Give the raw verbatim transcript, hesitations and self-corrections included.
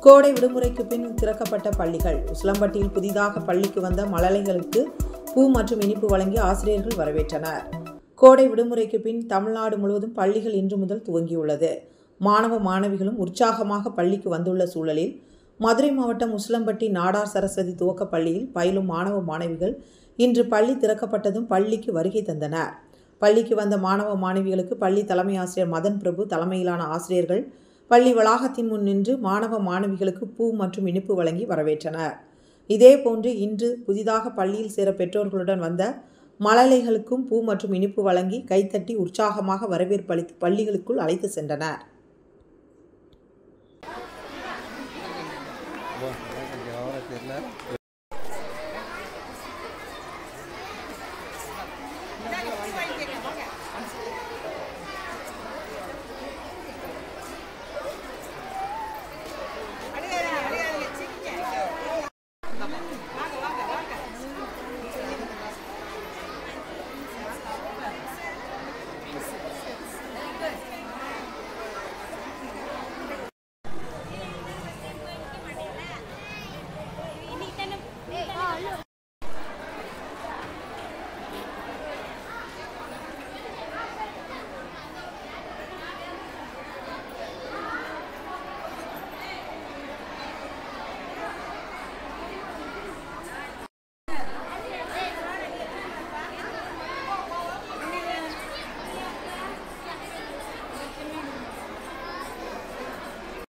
கோடை விடுமுறைக்கு பின் திறக்கப்பட்ட பள்ளிகள். உசிலம்பட்டியில் புதிதாக பள்ளிக்கு வந்த மழலைகளுக்கு பூ மற்றும் இனிப்பு வழங்கி ஆசிரியர்கள் வரவேற்றனர். கோடை விடுமுறைக்கு பின் தமிழ்நாடு முழுவதும் பள்ளிகள் இன்று முதல் துவங்கியுள்ளது. மாணவ மாணவிகளும் உற்சாகமாக பள்ளிக்கு வந்துள்ள சூழலில் மதுரை மாவட்டம் உசிலம்பட்டி நாடார் சரஸ்வதி துவக்க பள்ளியில் பயிலும் மாணவ மாணவிகள் இன்று பள்ளி திறக்கப்பட்டதும் பள்ளிக்கு வருகை தந்தனர். பள்ளிக்கு வந்த மாணவ மாணவிகளுக்கு பள்ளி தலைமை ஆசிரியர் மதன் பிரபு தலைமையிலான ஆசிரியர்கள் பள்ளி வளாகத்தின் முன் நின்று மாணவ மாணவிகளுக்கு பூ மற்றும் இனிப்பு வழங்கி வரவேற்றனர். இதேபோன்று இன்று புதிதாக பள்ளியில் சேர பெற்றோர்களுடன் வந்த மழலைகளுக்கும் பூ மற்றும் இனிப்பு வழங்கி கைத்தட்டி உற்சாகமாக வரவேற்பு அளித்து பள்ளிகளுக்குள் அழைத்து சென்றனர்.